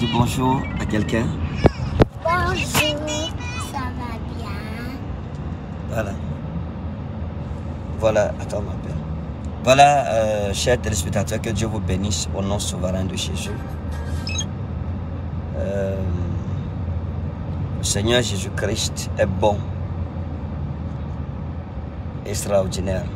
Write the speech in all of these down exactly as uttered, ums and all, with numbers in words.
dis bonjour à quelqu'un. Bonjour, ça va bien? Voilà. Voilà, attends ma belle. Voilà, euh, chers téléspectateurs, que Dieu vous bénisse au nom souverain de Jésus. Euh, le Seigneur Jésus-Christ est bon, extraordinaire.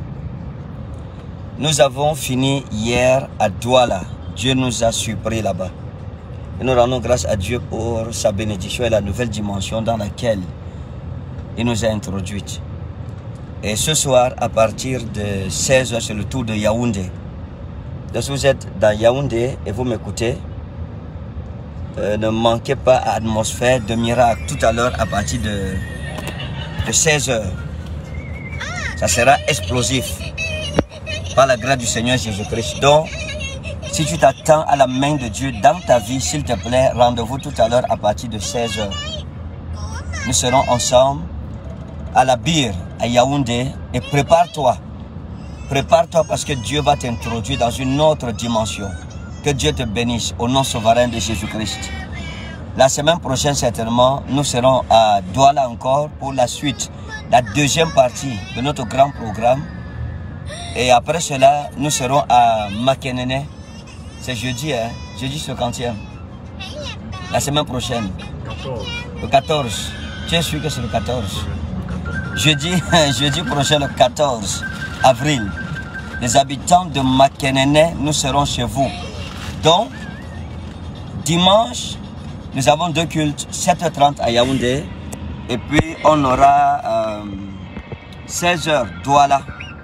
Nous avons fini hier à Douala. Dieu nous a surpris là-bas. Et nous rendons grâce à Dieu pour sa bénédiction et la nouvelle dimension dans laquelle il nous a introduits. Et ce soir, à partir de seize heures, c'est le tour de Yaoundé. Donc si vous êtes dans Yaoundé et vous m'écoutez, euh, ne manquez pas à l'atmosphère de miracle tout à l'heure à partir de, de seize heures. Ça sera explosif par la grâce du Seigneur Jésus-Christ. Donc, si tu t'attends à la main de Dieu dans ta vie, s'il te plaît, rendez-vous tout à l'heure à partir de seize heures. Nous serons ensemble à la Bire, à Yaoundé, et prépare-toi. Prépare-toi parce que Dieu va t'introduire dans une autre dimension. Que Dieu te bénisse au nom souverain de Jésus-Christ. La semaine prochaine, certainement, nous serons à Douala encore pour la suite, la deuxième partie de notre grand programme. Et après cela, nous serons à Makenene. C'est jeudi, hein? Jeudi, c'est le quantième. La semaine prochaine. Le quatorze. Tu es sûr que c'est le quatorze? Jeudi, jeudi prochain, le quatorze avril. Les habitants de Makenene, nous serons chez vous. Donc, dimanche, nous avons deux cultes, sept heures trente à Yaoundé. Et puis, on aura euh, seize heures, Douala.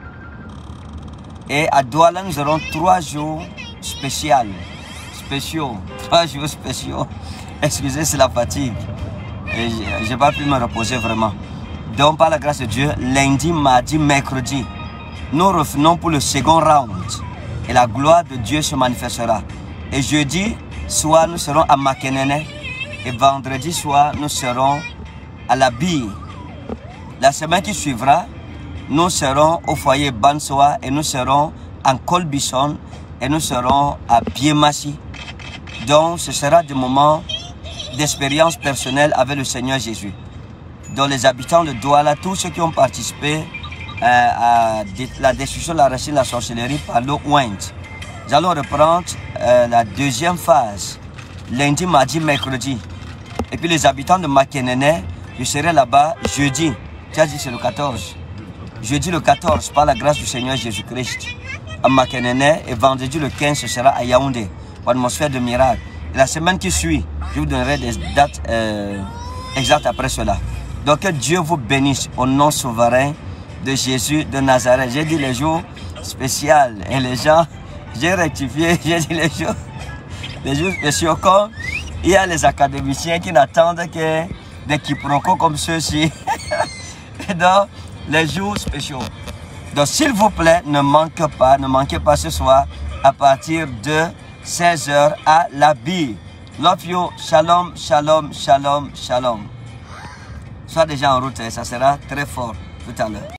Et à Douala, nous aurons trois jours spéciaux. Spéciaux. Trois jours spéciaux. Excusez, c'est la fatigue. Et je n'ai pas pu me reposer vraiment. Donc, par la grâce de Dieu, lundi, mardi, mercredi, nous revenons pour le second round. Et la gloire de Dieu se manifestera. Et jeudi soir, nous serons à Makenene. Et vendredi soir, nous serons à la Bille. La semaine qui suivra, nous serons au foyer Bansoa et nous serons en Colbison et nous serons à Biémassi. Donc, ce sera des moments d'expérience personnelle avec le Seigneur Jésus. Donc, les habitants de Douala, tous ceux qui ont participé euh, à la destruction de la racine de la sorcellerie par l'eau ointe, nous allons reprendre euh, la deuxième phase, lundi, mardi, mercredi. Et puis, les habitants de Makenene, je serai là-bas jeudi. Tu as dit c'est le quatorze. Jeudi le quatorze, par la grâce du Seigneur Jésus-Christ, à Makenene. Et vendredi le quinze, ce sera à Yaoundé, pour l'atmosphère de miracle. Et la semaine qui suit, je vous donnerai des dates euh, exactes après cela. Donc que Dieu vous bénisse au nom souverain de Jésus de Nazareth. J'ai dit les jours spéciaux et les gens, j'ai rectifié, j'ai dit les jours, les jours spéciaux comme il y a les académiciens qui n'attendent que des quiproquos comme ceux-ci. Et donc, les jours spéciaux. Donc, s'il vous plaît, ne manquez pas, ne manquez pas ce soir à partir de seize heures à la Bille. Love you, shalom, shalom, shalom, shalom. Sois déjà en route, ça sera très fort tout à l'heure.